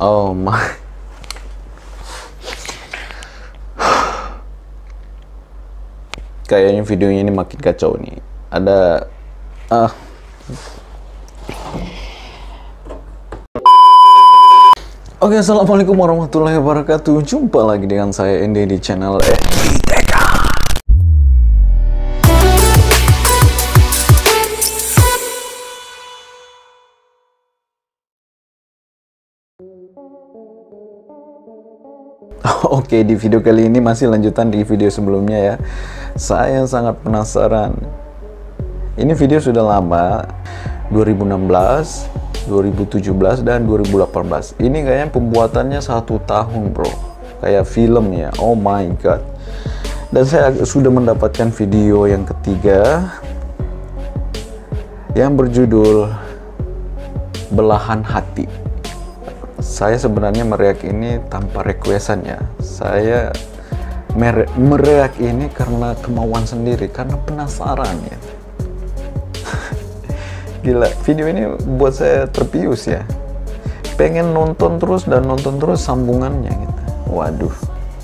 Oh my. Kayaknya videonya ini makin kacau nih. Ada Oke, assalamualaikum warahmatullahi wabarakatuh. Jumpa lagi dengan saya Ende di channel FBTK. Oke, di video kali ini masih lanjutan di video sebelumnya ya. Saya sangat penasaran. Ini video sudah lama, 2016, 2017, dan 2018. Ini kayaknya pembuatannya 1 tahun bro. Kayak film ya, oh my god. Dan saya sudah mendapatkan video yang ketiga yang berjudul Belahan Hati. Saya sebenarnya mereak ini tanpa requestan ya. Saya mereak ini karena kemauan sendiri, karena penasaran ya. Gila, video ini buat saya terpius ya. Pengen nonton terus dan nonton terus sambungannya gitu. Waduh.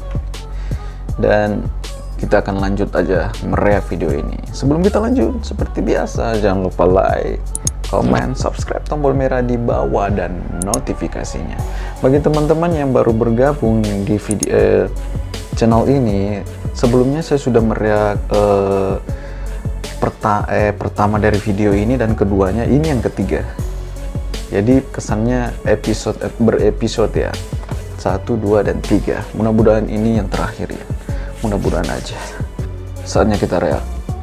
Dan kita akan lanjut aja mereak video ini. Sebelum kita lanjut, seperti biasa jangan lupa like, komen, subscribe, tombol merah di bawah, dan notifikasinya. Bagi teman-teman yang baru bergabung di video channel ini, sebelumnya saya sudah mereak pertama dari video ini, dan keduanya ini yang ketiga. Jadi kesannya berepisode ya, 1, 2, dan 3. Mudah-mudahan ini yang terakhir ya, mudah-mudahan aja. Saatnya kita reak.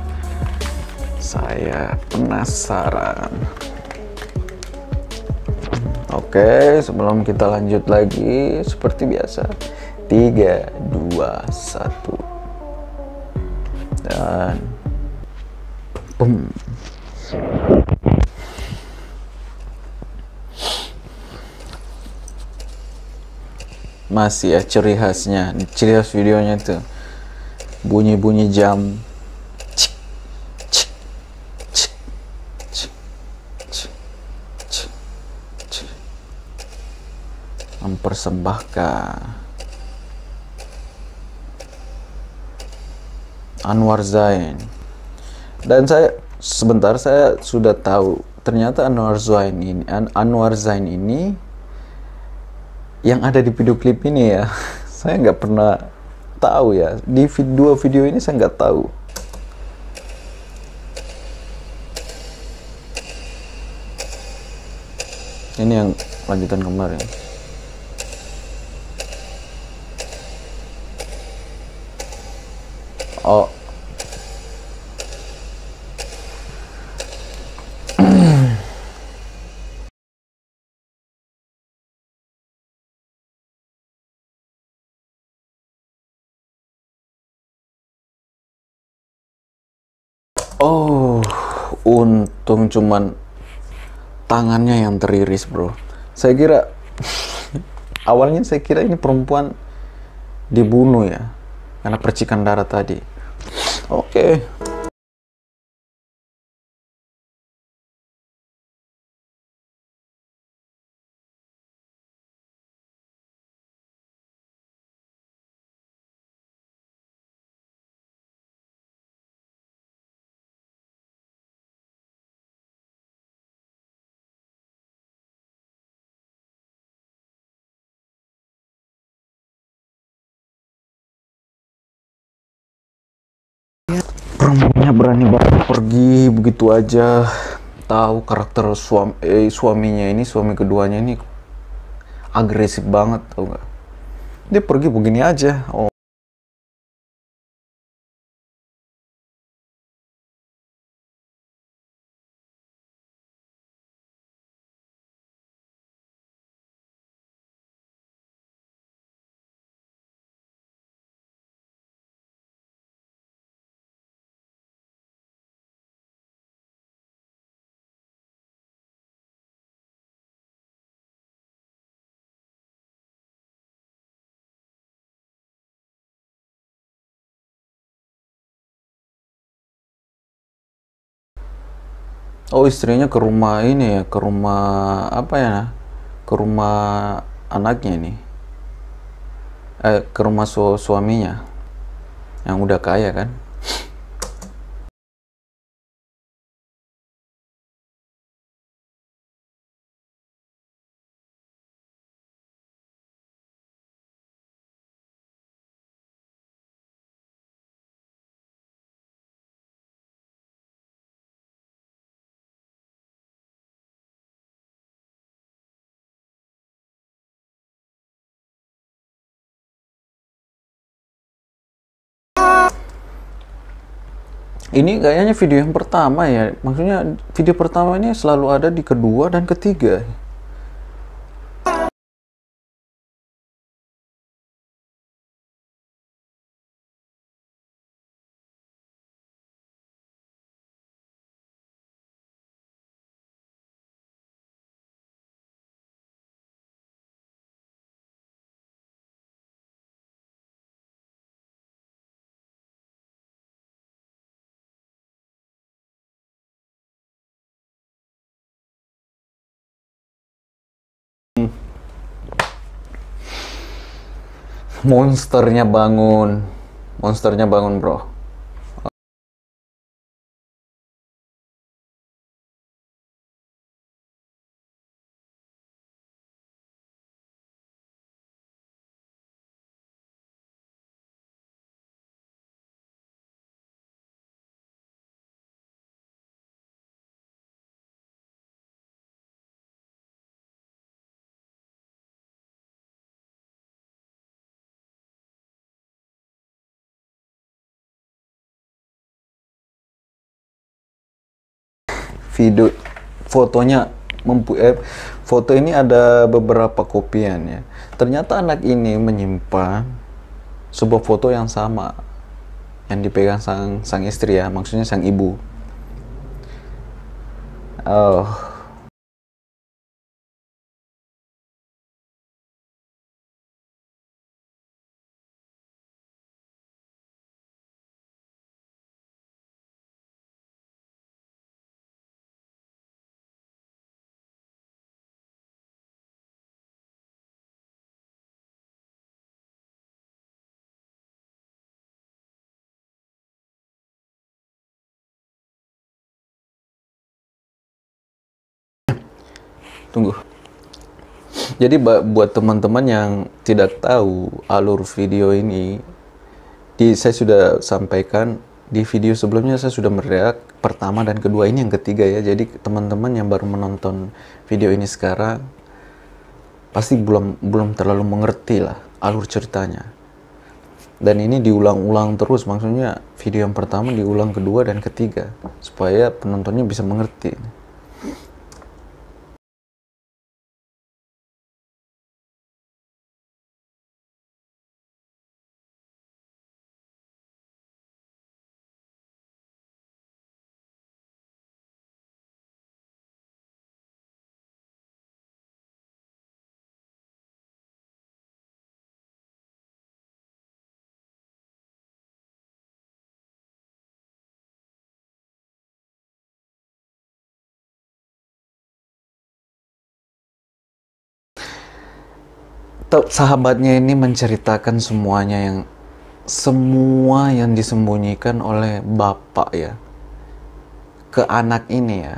Saya penasaran. Oke, sebelum kita lanjut lagi, seperti biasa, 3, 2, 1, dan boom. Masih ya ciri khasnya, ciri khas videonya tuh bunyi-bunyi jam. Mempersembahkan Anwar Zain. Dan saya sudah tahu ternyata Anwar Zain ini yang ada di video klip ini ya. Saya nggak pernah tahu ya, di video ini saya nggak tahu. Ini yang lanjutan kemarin. Oh, oh, untung cuman tangannya yang teriris bro. Saya kira awalnya saya kira ini perempuan dibunuh ya, karena percikan darah tadi. Oke. Perempuannya berani banget pergi begitu aja. Tahu karakter suaminya ini, suami keduanya ini agresif banget, tau nggak? Dia pergi begini aja. Oh. Oh, istrinya ke rumah ini ya, ke rumah apa ya? Ke rumah anaknya ini, ke rumah suaminya yang udah kaya kan. Ini kayaknya video yang pertama ya, maksudnya video pertama ini selalu ada di kedua dan ketiga. Monsternya bangun, monsternya bangun bro. Video fotonya foto ini ada beberapa kopian ya. Ternyata anak ini menyimpan sebuah foto yang sama yang dipegang sang istri ya, maksudnya sang ibu. Oh, tunggu. Jadi buat teman-teman yang tidak tahu alur video ini, saya sudah sampaikan di video sebelumnya, saya sudah mereak pertama dan kedua, ini yang ketiga ya. Jadi teman-teman yang baru menonton video ini sekarang pasti belum terlalu mengerti lah alur ceritanya. Dan ini diulang-ulang terus, maksudnya video yang pertama diulang kedua dan ketiga supaya penontonnya bisa mengerti. Sahabatnya ini menceritakan semua yang disembunyikan oleh bapak ya ke anak ini ya.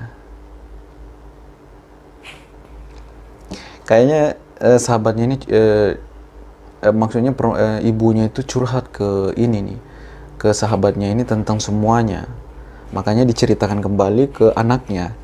Kayaknya sahabatnya ini maksudnya ibunya itu curhat ke ini nih, ke sahabatnya ini tentang semuanya. Makanya diceritakan kembali ke anaknya.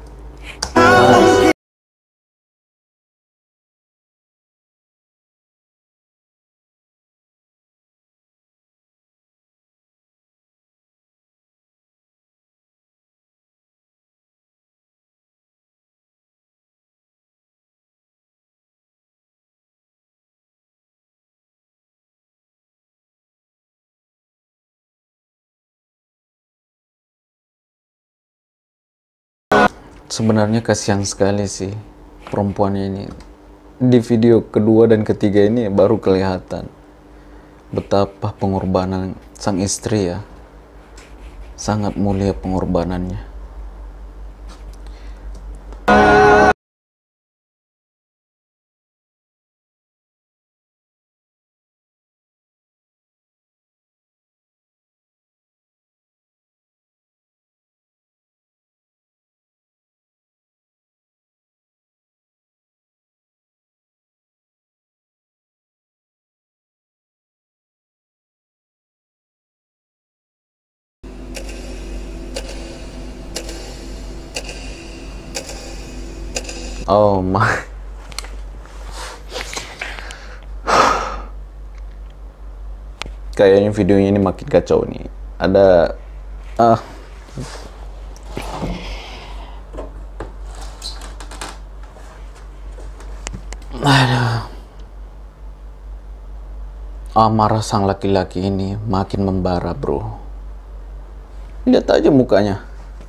Sebenarnya kasihan sekali sih perempuan ini. Di video kedua dan ketiga ini baru kelihatan betapa pengorbanan sang istri ya. Sangat mulia pengorbanannya. Oh my. Kayaknya videonya ini makin kacau nih. Ada amarah sang laki-laki ini makin membara, bro. Lihat aja mukanya.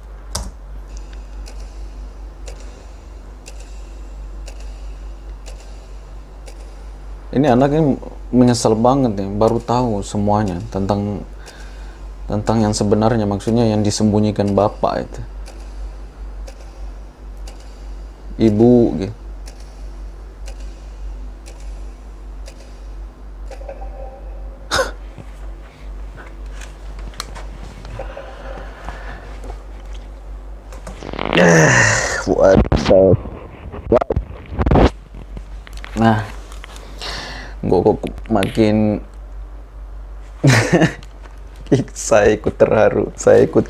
Ini anak ini menyesal banget nih, baru tahu semuanya tentang yang sebenarnya, maksudnya yang disembunyikan bapak itu. Ibu gitu. Nah, gue kok makin saya ikut terharu, saya ikut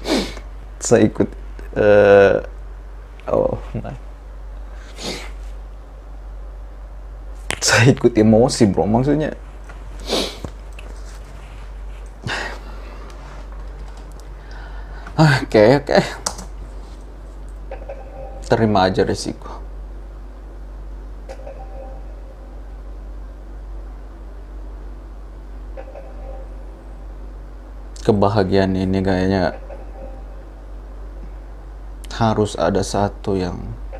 oh nah. Saya ikut emosi, bro, maksudnya oke. Terima aja resiko. Kebahagiaan ini kayaknya harus ada satu yang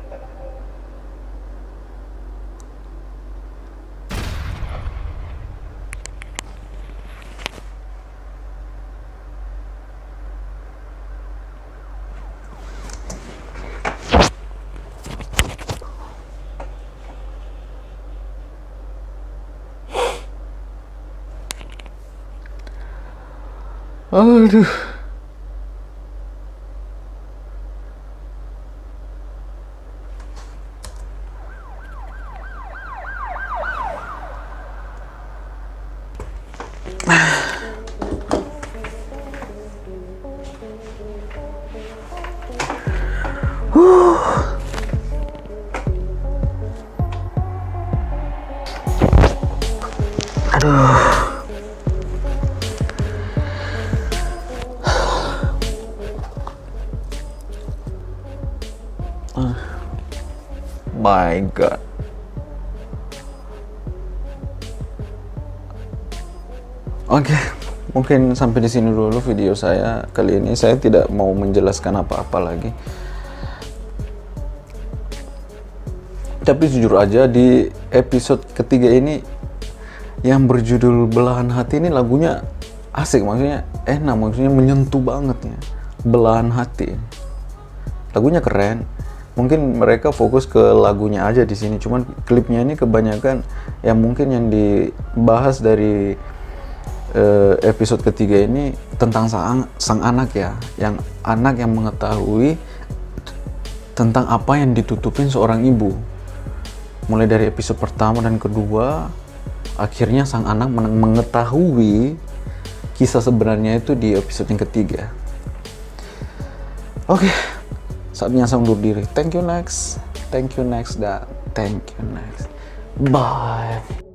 aduh. My God. Oke, mungkin sampai di sini dulu video saya kali ini. Saya tidak mau menjelaskan apa-apa lagi. Tapi jujur aja, di episode ketiga ini yang berjudul Belahan Hati ini lagunya asik, maksudnya enak, maksudnya menyentuh banget ya. Belahan Hati. Lagunya keren. Mungkin mereka fokus ke lagunya aja di sini, cuman klipnya ini kebanyakan yang mungkin yang dibahas dari episode ketiga ini tentang sang anak ya, yang anak yang mengetahui tentang apa yang ditutupin seorang ibu. Mulai dari episode pertama dan kedua, akhirnya sang anak mengetahui kisah sebenarnya itu di episode yang ketiga. Oke. Saatnya saya undur diri. Thank you next. Thank you next. Bye.